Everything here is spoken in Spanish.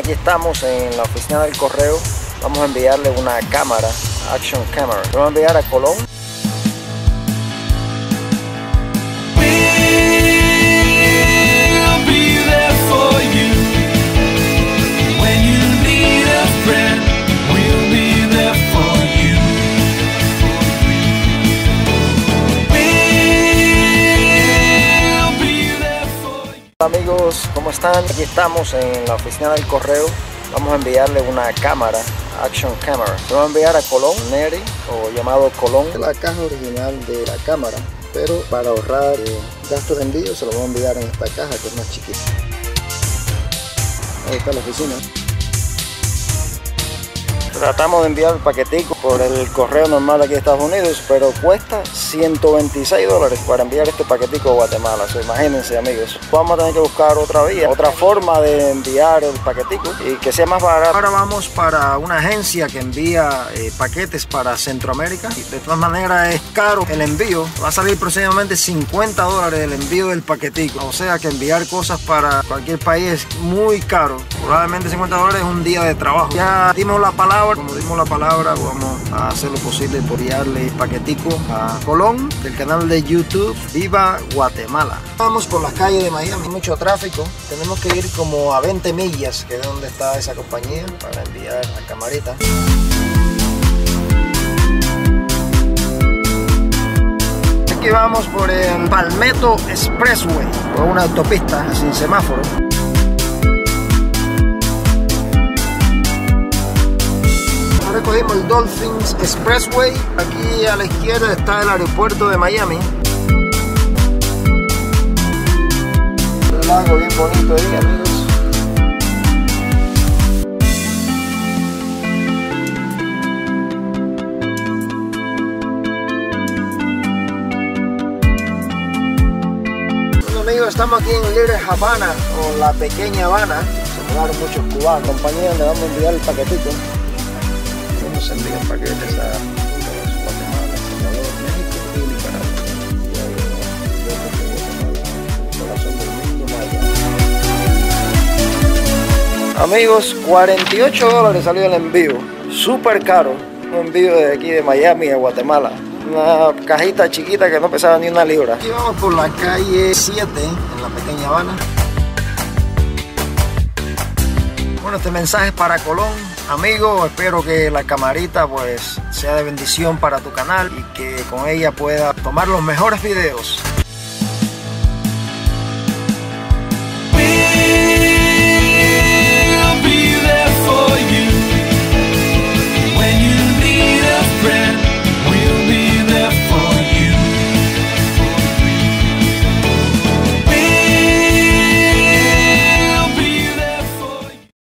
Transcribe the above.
Aquí estamos en la oficina del correo. Vamos a enviarle una cámara, Action Camera. Lo vamos a enviar a Colón. Hola amigos, ¿cómo están? Aquí estamos en la oficina del correo. Vamos a enviarle una cámara, Action Camera. Lo vamos a enviar a Colón, Neri, o llamado Colón. Es la caja original de la cámara, pero para ahorrar gastos de envío se lo vamos a enviar en esta caja que es más chiquita. Ahí está la oficina. Tratamos de enviar el paquetico por el correo normal aquí de Estados Unidos, pero cuesta $126 para enviar este paquetico a Guatemala. Imagínense amigos, vamos a tener que buscar otra vía, otra forma de enviar el paquetico y que sea más barato. Ahora vamos para una agencia que envía paquetes para Centroamérica. De todas maneras es caro el envío, va a salir aproximadamente $50 el envío del paquetico. O sea que enviar cosas para cualquier país es muy caro, probablemente $50 es un día de trabajo. Ya dimos la palabra. Como dimos la palabra, vamos a hacer lo posible por enviarle paquetico a Colón del canal de YouTube Viva Guatemala. Vamos por las calles de Miami, mucho tráfico. Tenemos que ir como a 20 millas, que es donde está esa compañía, para enviar la camarita. Aquí vamos por el Palmetto Expressway, por una autopista sin semáforo. Cogimos el Dolphins Expressway. Aquí a la izquierda está el aeropuerto de Miami. Un lago bien bonito ahí, amigos. Bueno amigos, estamos aquí en Little Havana, o la pequeña Habana. Se mudaron muchos cubanos. Compañía donde vamos a enviar el paquetito. Se envían paquetes a Guatemala, Salvador, México y Nicaragua. Amigos, $48 salió el envío, súper caro, un envío de aquí de Miami a Guatemala, una cajita chiquita que no pesaba ni una libra. Aquí vamos por la calle 7 en la pequeña Habana. Bueno, este mensaje es para Colón. Amigo, espero que la camarita pues sea de bendición para tu canal y que con ella puedas tomar los mejores videos.